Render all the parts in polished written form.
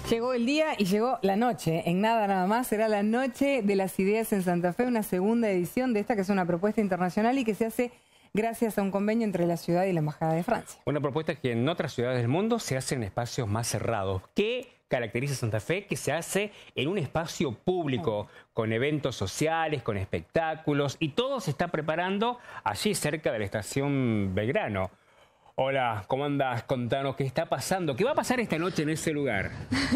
Llegó el día y llegó la noche. En nada más será la Noche de las Ideas en Santa Fe, una segunda edición de esta que es una propuesta internacional y que se hace gracias a un convenio entre la ciudad y la Embajada de Francia. Una propuesta que en otras ciudades del mundo se hace en espacios más cerrados. ¿Qué caracteriza a Santa Fe? Que se hace en un espacio público, con eventos sociales, con espectáculos, y todo se está preparando allí cerca de la estación Belgrano. Hola, ¿cómo andas? Contanos qué está pasando. ¿Qué va a pasar esta noche en ese lugar?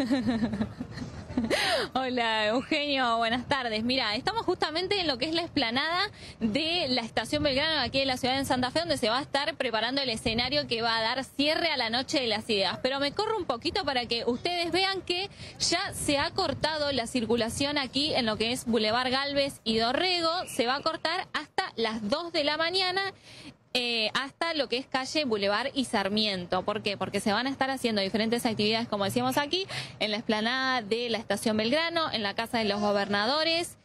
Hola, Eugenio, buenas tardes. Mira, estamos justamente en lo que es la explanada de la estación Belgrano, aquí en la ciudad de Santa Fe, donde se va a estar preparando el escenario que va a dar cierre a la Noche de las Ideas. Pero me corro un poquito para que ustedes vean que ya se ha cortado la circulación aquí en lo que es Boulevard Galvez y Dorrego. Se va a cortar hasta las 2 de la mañana. Hasta lo que es calle Boulevard y Sarmiento. ¿Por qué? Porque se van a estar haciendo diferentes actividades, como decíamos aquí, en la explanada de la estación Belgrano, en la Casa de los Gobernadores,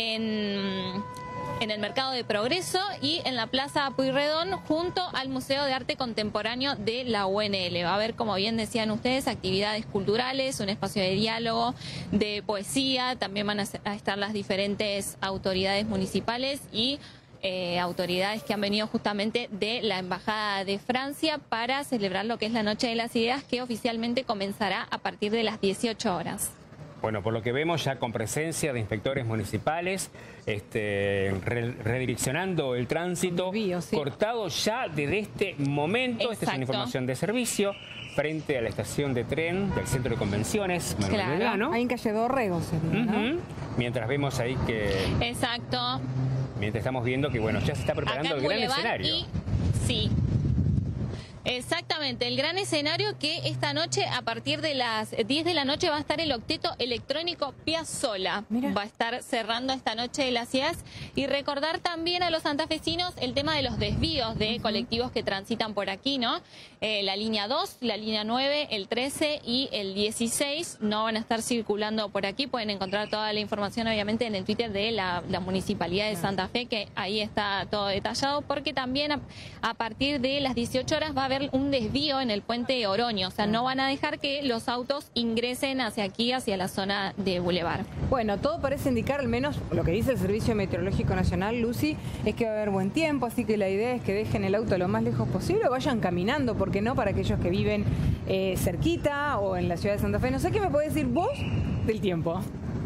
en el Mercado de Progreso y en la Plaza Pueyrredón, junto al Museo de Arte Contemporáneo de la UNL. Va a haber, como bien decían ustedes, actividades culturales, un espacio de diálogo, de poesía, también van a estar las diferentes autoridades municipales y autoridades que han venido justamente de la Embajada de Francia para celebrar lo que es la Noche de las Ideas, que oficialmente comenzará a partir de las 18 horas. Bueno, por lo que vemos ya con presencia de inspectores municipales, redireccionando el tránsito, cortado ya desde este momento. Exacto. Esta es una información de servicio frente a la estación de tren del Centro de Convenciones Manuel Belgrano. Ahí en calle Dorrego sería, ¿no? Mientras vemos ahí que... Exacto. Mientras estamos viendo que, bueno, ya se está preparando el gran escenario. Sí. Exactamente, el gran escenario que esta noche, a partir de las 10 de la noche, va a estar el octeto electrónico Piazzolla. Va a estar cerrando esta Noche de las Ideas. Y recordar también a los santafesinos el tema de los desvíos de colectivos que transitan por aquí, ¿no? La línea 2, la línea 9, el 13 y el 16 no van a estar circulando por aquí. Pueden encontrar toda la información, obviamente, en el Twitter de la Municipalidad de Santa Fe, que ahí está todo detallado, porque también a partir de las 18 horas va a haber un desvío en el puente Oroño, o sea, no van a dejar que los autos ingresen hacia aquí, hacia la zona de Boulevard. Bueno, todo parece indicar, al menos lo que dice el Servicio Meteorológico Nacional, Lucy, es que va a haber buen tiempo, así que la idea es que dejen el auto lo más lejos posible o vayan caminando, ¿por qué no? Para aquellos que viven cerquita o en la ciudad de Santa Fe. No sé qué me podés decir vos del tiempo.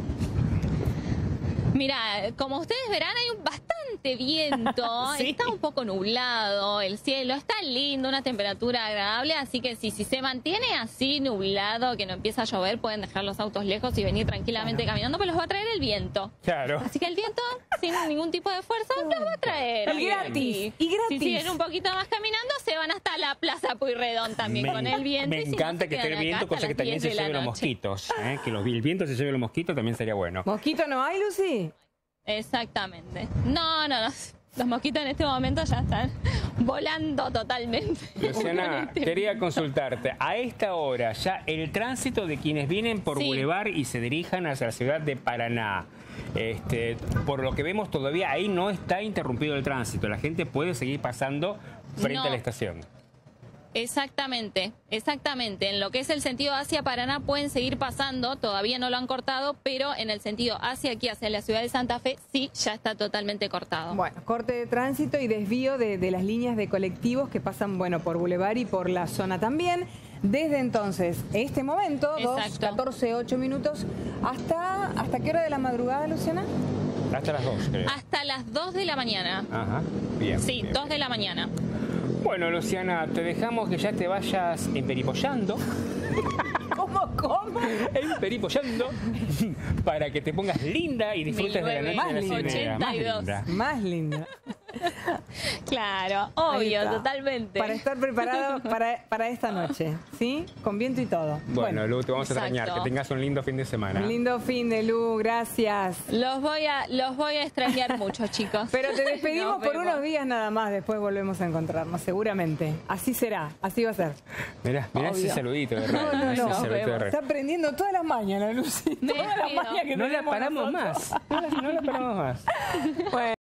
Mira, como ustedes verán, hay bastante viento, está un poco nublado, el cielo está lindo, una temperatura agradable, así que si se mantiene así nublado, que no empieza a llover, pueden dejar los autos lejos y venir tranquilamente caminando, pero los va a traer el viento. Claro. Así que el viento, sin ningún tipo de fuerza, los va a traer. Y gratis. Si siguen un poquito más caminando, se van hasta la Plaza Pueyrredón también con el viento. Me encanta que esté el viento, cosa que también se lleve los mosquitos. Que el viento se lleve los mosquitos también sería bueno. ¿Mosquito no hay, Lucy? Exactamente. No. Los mosquitos en este momento ya están volando totalmente. Luciana, quería consultarte. A esta hora, ya el tránsito de quienes vienen por Boulevard y se dirijan hacia la ciudad de Paraná, por lo que vemos todavía ahí no está interrumpido el tránsito. La gente puede seguir pasando frente a la estación. Exactamente. En lo que es el sentido hacia Paraná pueden seguir pasando, todavía no lo han cortado, pero en el sentido hacia aquí, hacia la ciudad de Santa Fe, sí, ya está totalmente cortado. Bueno, corte de tránsito y desvío de las líneas de colectivos que pasan, bueno, por Boulevard y por la zona también. Desde entonces, este momento, 2:14, 8 ¿hasta qué hora de la madrugada, Luciana? Hasta las 2, creo. Hasta las 2 de la mañana. Ajá, bien. Sí, bien, 2 de la mañana. Bueno, Luciana, te dejamos que ya te vayas emperipollando. ¿Cómo? Emperipollando para que te pongas linda y disfrutes de la Noche de las Ideas. Más linda. Claro, obvio, totalmente. Para estar preparado para esta noche, ¿sí? Con viento y todo. Bueno, Lu, te vamos a extrañar. Que tengas un lindo fin de semana. Un lindo fin de Lu, gracias. Los voy a extrañar mucho, chicos. Pero te despedimos por unos días nada más, después volvemos a encontrarnos, seguramente. Así será, así va a ser. Mirá ese saludito de radio. No. Está aprendiendo todas las mañanas, Lucy. Todas las mañanas que no la paramos más. No la paramos más. Bueno.